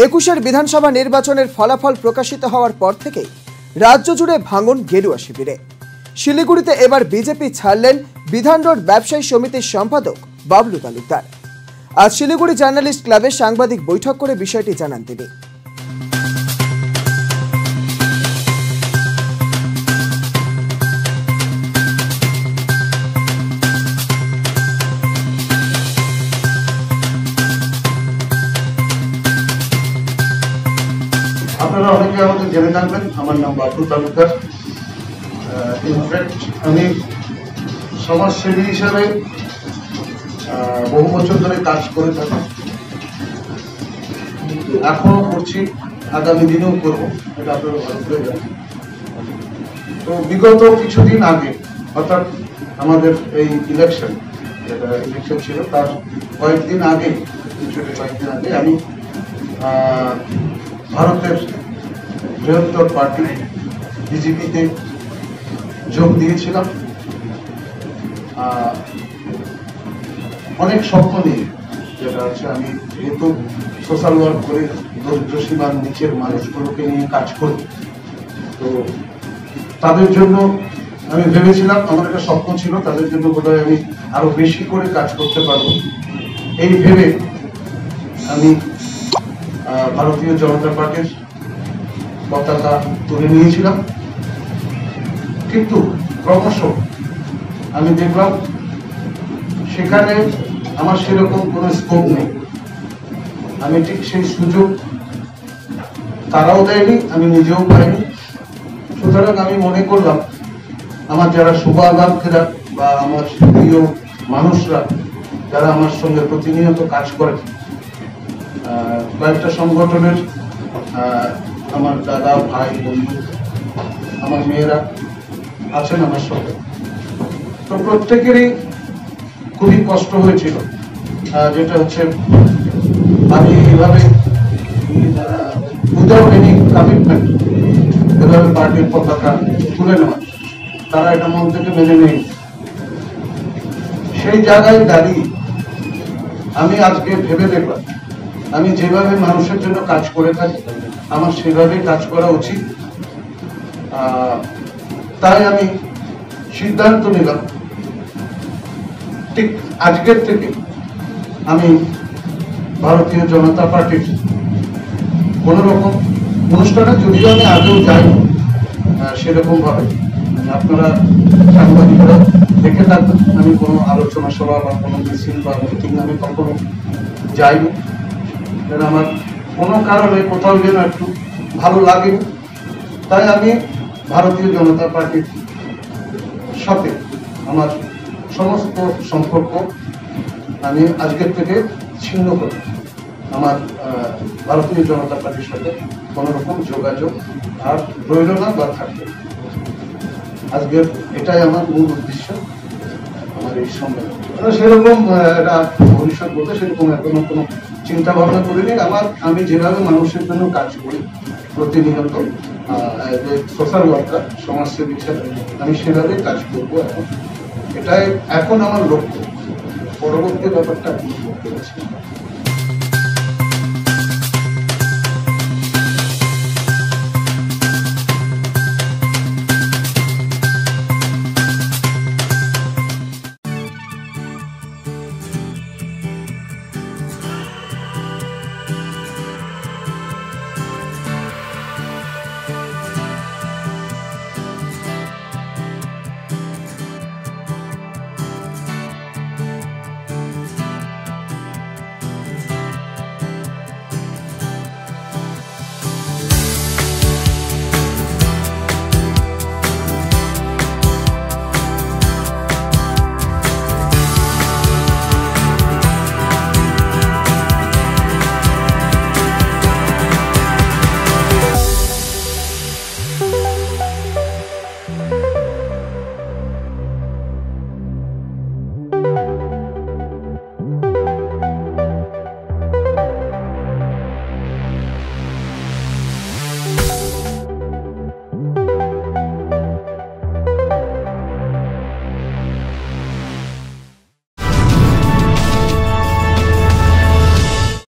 21 বিধানসভা নির্বাচনের ফলাফল প্রকাশিত হওয়ার পর থেকে রাজ্য জুড়ে ভাঙন গেরুয়া শিবিরে। শিলিগুড়িতে এবার বিজেপি ছাড়লেন বিধান রোড ব্যবসায়ী সমিতির সম্পাদক বাবলু তালুকদার। আজ শিলিগুড়ি জার্নালিস্ট ক্লাবে সাংবাদিক বৈঠক করে বিষয়টি জানান তিনি। আপনারা অনেকে আমাদের জেনে জানবেন, আমার নাম বাবলু তালুকদার। ইনফ্যাক্ট আমি সমাজসেবী হিসাবে বহু বছর ধরে কাজ করে থাকি, এখনো করছি, আগামী দিনেও করবো, এটা আপনারা ভালো করে জানেন। তো বিগত কিছুদিন আগে, অর্থাৎ আমাদের এই ইলেকশন ছিল তার কয়েকদিন আগে আমি ভারতের বৃহত্তর পার্টি বিজেপিতে যোগ দিয়েছিলাম। অনেক স্বপ্ন নিয়ে, যেটা হচ্ছে আমি যেহেতু সোশ্যাল ওয়ার্ক করে দরিদ্র সীমার নিচের মানুষগুলোকে নিয়ে কাজ করি, তো তাদের জন্য আমি ভেবেছিলাম, আমার একটা স্বপ্ন ছিল, তাদের জন্য বোধহয় আমি আরো বেশি করে কাজ করতে পারবো এই ভেবে আমি ভারতীয় জনতা পার্টির পতাকা তুলে নিয়েছিলাম। কিন্তু ক্রমশ আমি দেখলাম সেখানে আমার সেরকম কোনো স্কোপ নেই। আমি ঠিক সেই সুযোগ তারাও দেয়নি, আমি নিজেও পাইনি। সুতরাং আমি মনে করলাম আমার যারা শুভাকাঙ্ক্ষীরা বা আমার প্রিয় মানুষরা যারা আমার সঙ্গে প্রতিনিয়ত কাজ করে, কয়েকটা সংগঠনের আমার দাদা, ভাই, বন্ধু, আমার মেয়েরা আছেন আমার সঙ্গে, তো প্রত্যেকেরই খুবই কষ্ট হয়েছিল। যেটা হচ্ছে আমি এইভাবে উইদাউট এনি কমিটমেন্ট এভাবে পার্টির পতাকা তুলে নেওয়া, তারা এটা মন থেকে মেনে নেই। সেই জায়গায় দাঁড়িয়ে আমি আজকে ভেবে দেখলাম আমি যেভাবে মানুষের জন্য কাজ করে থাকি আমার সেভাবে কাজ করা উচিত। তাই আমি সিদ্ধান্ত নিলাম ঠিক আজকের থেকে আমি ভারতীয় জনতা পার্টির কোন রকম অনুষ্ঠানে, যদিও আমি আগেও যাই সেরকম ভাবে, আপনারা সাংবাদিকরা দেখে থাকবেন আমি কোনো আলোচনা সভা বা কোনো মিছিল বা মিটিং আমি কখনো যাইনি। আমার কোনো কারণে কোথাও যেন একটু ভালো লাগেনি, তাই আমি ভারতীয় জনতা পার্টির সাথে আমার সমস্ত সম্পর্ক আমি আজকের থেকে ছিন্ন করি। আমার ভারতীয় জনতা পার্টির সাথে কোনো রকম যোগাযোগ আর রইল না বা থাকবে। আজকের এটাই আমার মূল উদ্দেশ্য আমার এই সম্মেলন। সেরকম একটা ভবিষ্যৎ বলতে সেরকম এখনো কোনো চিন্তা ভাবনা করিনি। আমি যেভাবে মানুষের জন্য কাজ করি প্রতিনিয়ত, সোশ্যাল ওয়ার্কার, সমাজসেবী হিসাবে আমি সেভাবে কাজ করবো। এটাই এখন আমার লক্ষ্য। পরবর্তী ব্যাপারটা আমি বলতে পারছি।